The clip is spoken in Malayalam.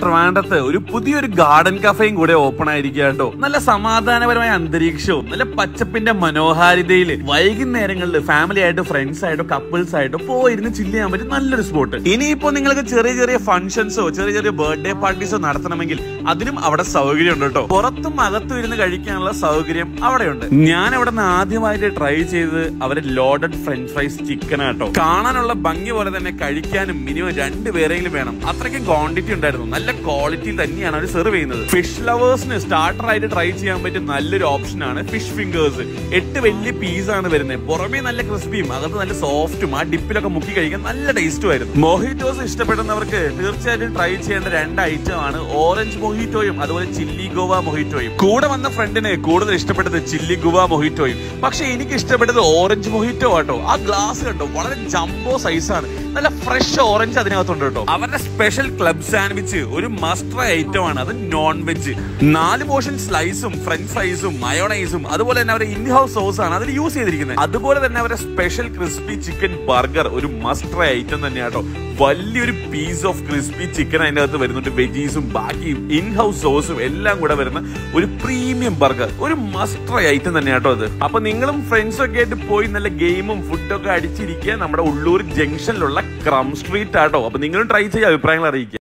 ട്രിവാൻഡ്രത്ത് ഒരു പുതിയൊരു ഗാർഡൻ കഫേയും കൂടെ ഓപ്പൺ ആയിരിക്കുക കേട്ടോ. നല്ല സമാധാനപരമായ അന്തരീക്ഷവും നല്ല പച്ചപ്പിന്റെ മനോഹാരിതയില് വൈകുന്നേരങ്ങളിൽ ഫാമിലി ആയിട്ടോ ഫ്രണ്ട്സ് ആയിട്ടോ കപ്പിൾസ് ആയിട്ടോ പോയിരുന്ന് ചില്ല് ചെയ്യാൻ പറ്റും നല്ലൊരു സ്പോട്ട്. ഇനിയിപ്പോ നിങ്ങൾക്ക് ചെറിയ ചെറിയ ഫംഗ്ഷൻസോ ചെറിയ ചെറിയ ബർത്ത്ഡേ പാർട്ടീസോ നടത്തണമെങ്കിൽ അതിനും അവിടെ സൗകര്യം ഉണ്ട് കേട്ടോ. പുറത്തും അകത്തും ഇരുന്ന് കഴിക്കാനുള്ള സൗകര്യം അവിടെയുണ്ട്. ഞാൻ അവിടെ നിന്ന് ആദ്യമായിട്ട് ട്രൈ ചെയ്തത് അവരെ ലോഡഡ് ഫ്രഞ്ച് ഫ്രൈസ് ചിക്കൻ ആട്ടോ. കാണാനുള്ള ഭംഗി പോലെ തന്നെ കഴിക്കാനും മിനിമം 2 പേരെങ്കിലും വേണം. അത്രയ്ക്കും ക്വാണ്ടിറ്റി ഉണ്ടായിരുന്നു. നല്ല ക്വാളിറ്റിയിൽ തന്നെയാണ് അവർ സെർവ് ചെയ്യുന്നത്. ഫിഷ് ലവേഴ്സിന് സ്റ്റാർട്ടർ ആയിട്ട് ട്രൈ ചെയ്യാൻ പറ്റിയ നല്ലൊരു ഓപ്ഷനാണ് ഫിഷ് ഫിംഗേഴ്സ്. 8 വലിയ പീസാണ് വരുന്നത്. പുറമേ നല്ല ക്രിസ്പിയും അകത്ത് നല്ല സോഫ്റ്റും. ആ ഡിപ്പിലൊക്കെ മുക്കി കഴിക്കാൻ നല്ല ടേസ്റ്റും ആയിരുന്നു. മൊഹിറ്റോസ് ഇഷ്ടപ്പെടുന്നവർക്ക് തീർച്ചയായിട്ടും ട്രൈ ചെയ്യേണ്ട 2 ഐറ്റം ആണ് ഓറഞ്ച് മൊഹിറ്റോയും അതുപോലെ ചില്ലി ഗോവ മൊഹിറ്റോയും. കൂടെ വന്ന ഫ്രണ്ടിന് കൂടുതൽ ഇഷ്ടപ്പെട്ടത് ചില്ലി ഗോവ മൊഹിറ്റോയും. പക്ഷെ എനിക്ക് ഇഷ്ടപ്പെട്ടത് ഓറഞ്ച് മൊഹിറ്റോ ആട്ടോ. ആ ഗ്ലാസ് കണ്ടോ, വളരെ ജംബോ സൈസാണ്. നല്ല ഫ്രഷ് ഓറഞ്ച് അതിനകത്തുണ്ട് കേട്ടോ. അവരുടെ സ്പെഷ്യൽ ക്ലബ് സാൻഡ്വിച്ച് ഒരു മസ്റ്റ് ട്രൈ ഐറ്റം ആണ്. അത് നോൺ വെജ്. 4 പോർഷൻ സ്ലൈസും ഫ്രഞ്ച് ഫ്രൈസും മയോണൈസും അതുപോലെ തന്നെ അവരുടെ ഇൻ ഹൗസ് സോസ് ആണ് അതിൽ യൂസ് ചെയ്തിരിക്കുന്നത്. അതുപോലെ തന്നെ അവരുടെ സ്പെഷ്യൽ ക്രിസ്പി ചിക്കൻ ബർഗർ ഒരു മസ്റ്റ് ട്രൈ ഐറ്റം തന്നെയാട്ടോ. വലിയൊരു പീസ് ഓഫ് ക്രിസ്പി ചിക്കൻ അതിന്റെ അകത്ത് വരുന്നുണ്ട്. വെജീസും ബാക്കി ഇൻ ഹൗസ് സോസും എല്ലാം കൂടെ വരുന്ന ഒരു പ്രീമിയം ബർഗർ ഒരു മസ്റ്റ് ട്രൈ ഐറ്റം തന്നെയാട്ടോ അത്. അപ്പൊ നിങ്ങളും ഫ്രണ്ട്സും ഒക്കെ ആയിട്ട് പോയി നല്ല ഗെയിമും ഫുഡൊക്കെ അടിച്ചിരിക്കുക നമ്മുടെ ഉള്ളൂർ ജംഗ്ഷനിലുള്ള ക്രം സ്ട്രീറ്റ് ആട്ടോ. അപ്പൊ നിങ്ങളും ട്രൈ ചെയ്യുക, അഭിപ്രായങ്ങൾ അറിയിക്കുക.